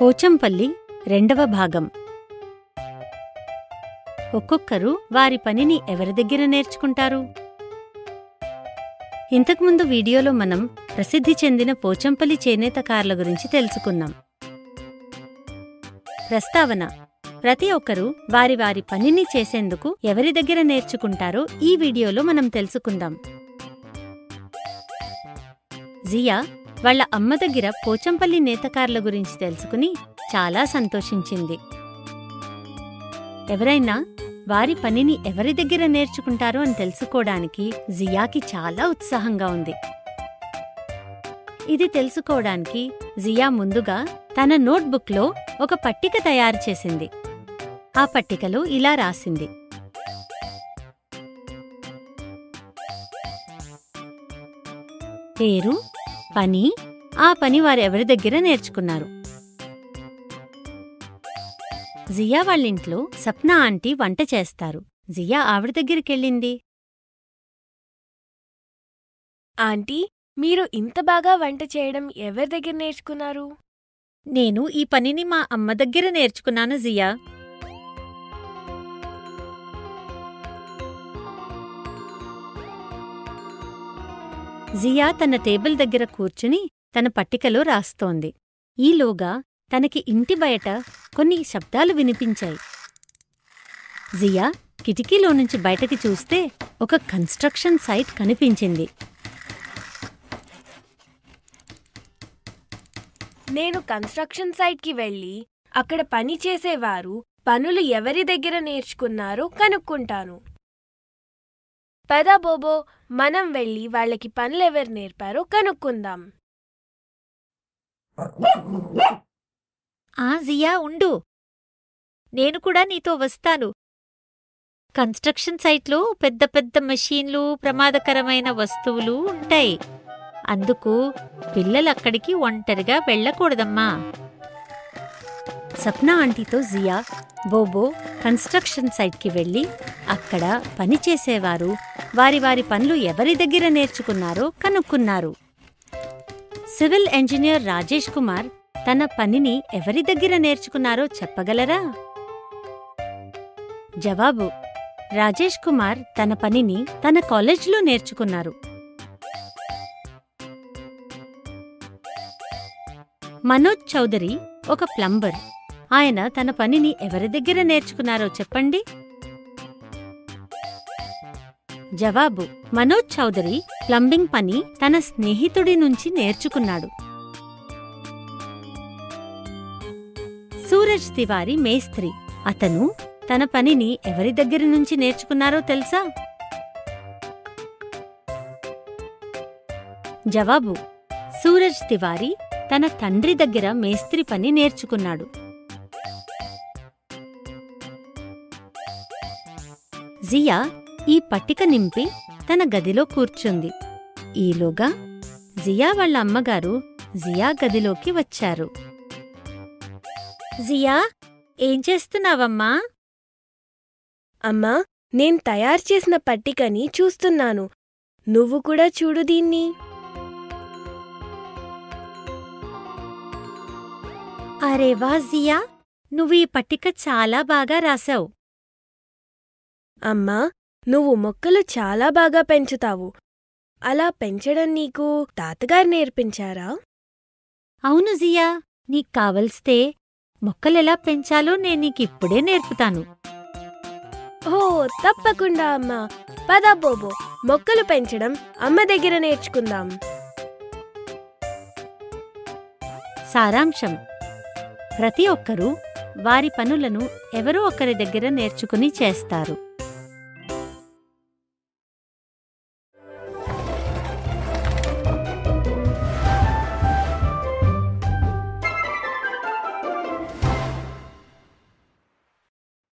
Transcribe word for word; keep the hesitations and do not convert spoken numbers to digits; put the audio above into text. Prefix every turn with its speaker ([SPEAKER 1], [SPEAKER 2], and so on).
[SPEAKER 1] పోచంపల్లి రెండవ భాగం. ఒక్కొక్కరు వారి పనిని ఎవరి దగ్గర నేర్చుకుంటారు? ఇంతకుముందు వీడియోలో మనం ప్రసిద్ధి చెందిన పోచంపల్లి చేనేతకారుల గురించి తెలుసుకున్నాం. ప్రస్తావన: ప్రతి ఒక్కరూ వారి వారి పనిని చేసేందుకు ఎవరి దగ్గర నేర్చుకుంటారో ఈ వీడియోలో మనం తెలుసుకుందాం. జియా వాళ్ల అమ్మ దగ్గర పోచంపల్లి నేతకారుల గురించి తెలుసుకుని చాలా సంతోషించింది. ఎవరైనా వారి పనిని ఎవరి దగ్గర నేర్చుకుంటారో అని తెలుసుకోవడానికి జియాకి చాలా ఉత్సాహంగా ఉంది. ఇది తెలుసుకోవడానికి జియా ముందుగా తన నోట్బుక్లో ఒక పట్టిక తయారు చేసింది. ఆ పట్టికలో ఇలా రాసింది: పేరు, పని, ఆ పని వారెవరి దగ్గర నేర్చుకున్నారు. జియా వాళ్ళింట్లో సప్నా ఆంటీ వంట చేస్తారు. జియా ఆవిడ దగ్గరికెళ్ళింది.
[SPEAKER 2] ఆంటీ, మీరు ఇంత బాగా వంట చేయడం ఎవరి దగ్గర నేర్చుకున్నారు?
[SPEAKER 1] నేను ఈ పనిని మా అమ్మ దగ్గర నేర్చుకున్నాను జియా. జియా తన టేబుల్ దగ్గర కూర్చుని తన పట్టికలో రాస్తోంది. ఈలోగా తనకి ఇంటి బయట కొన్ని శబ్దాలు వినిపించాయి. జియా కిటికీలోనుంచి బయటకి చూస్తే ఒక కన్స్ట్రక్షన్ సైట్ కనిపించింది.
[SPEAKER 2] నేను కన్స్ట్రక్షన్ సైట్కి వెళ్ళి అక్కడ పని చేసేవారు పనులు ఎవరి దగ్గర నేర్చుకున్నారో కనుక్కుంటాను. పదా బోబో, మనం వెళ్ళి వాళ్ళకి పనులెవరు నేర్పారో కనుక్కుందాం.
[SPEAKER 1] ఆ జియా ఉండు, నేను కూడా నీతో వస్తాను. కన్స్ట్రక్షన్ సైట్లో పెద్ద పెద్ద మెషీన్లు, ప్రమాదకరమైన వస్తువులు ఉంటాయి. అందుకు పిల్లలక్కడికి ఒంటరిగా వెళ్ళకూడదమ్మా. సప్నా ఆంటీతో జియా, బోబో కన్స్ట్రక్షన్ సైట్కి వెళ్ళి అక్కడ పనిచేసేవారు వారి వారి పనులు ఎవరి దగ్గర నేర్చుకున్నారో కనుక్కున్నారు. సివిల్ ఇంజనీర్ రాజేష్ కుమార్ తన పనిని ఎవరి దగ్గర నేర్చుకున్నారో చెప్పగలరా? జవాబు: రాజేష్ కుమార్ తన పనిని తన కాలేజ్లో నేర్చుకున్నారు. మనోజ్ చౌదరి ఒక ప్లంబర్. ఆయన తన పనిని ఎవరి దగ్గర నేర్చుకున్నారో చెప్పండి. జవాబు: మనోజ్ చౌదరి ప్లంబింగ్ పని తన స్నేహితుడి నుంచి నేర్చుకున్నాడు. సూరజ్ తివారీ మేస్త్రి. అతను తన పనిని ఎవరి దగ్గర నుంచి నేర్చుకున్నారో తెలుసా? జవాబు: సూరజ్ తివారీ తన తండ్రి దగ్గర మేస్త్రి పని నేర్చుకున్నాడు. జియా ఈ పట్టిక నింపి తన గదిలో కూర్చుంది. ఈలోగా జియా వాళ్ళ అమ్మగారు జియా గదిలోకి వచ్చారు. జియా, ఏం చేస్తున్నావమ్మా?
[SPEAKER 2] అమ్మా, నేను తయారు చేసిన పట్టికని చూస్తున్నాను. నువ్వు కూడా చూడు దీన్ని.
[SPEAKER 1] అరే వా జియా, నువ్వు ఈ పట్టిక చాలా బాగా రాశావు.
[SPEAKER 2] అమ్మా, నువ్వు మొక్కలు చాలా బాగా పెంచుతావు. అలా పెంచడం నీకు తాతగారు నేర్పించారా?
[SPEAKER 1] అవును జియా, నీకు కావలిస్తే మొక్కలెలా పెంచాలో నేను నీకిప్పుడే నేర్పుతాను.
[SPEAKER 2] ఓ తప్పకుండా అమ్మా. పదా బోబో, మొక్కలు పెంచడం అమ్మ దగ్గర నేర్చుకుందాం.
[SPEAKER 1] సారాంశం: ప్రతి ఒక్కరూ వారి పనులను ఎవరో ఒకరి దగ్గర నేర్చుకుని చేస్తారు.